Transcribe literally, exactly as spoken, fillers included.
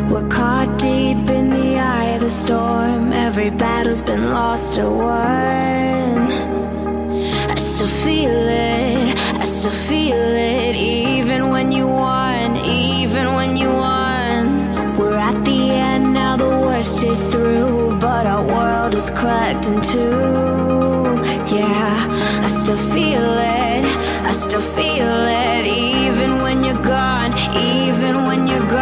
We're caught deep in the eye of the storm. Every battle's been lost or won. I still feel it, I still feel it. Even when you won, even when you won. We're at the end now, the worst is through, but our world is cracked in two. Yeah, I still feel it, I still feel it. Even when you're gone, even when you're gone.